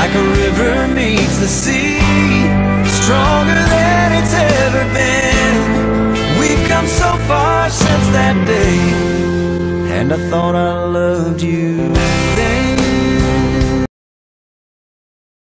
like a river meets the sea, stronger than it's ever been. We've come so far since that day, and I thought I loved you then.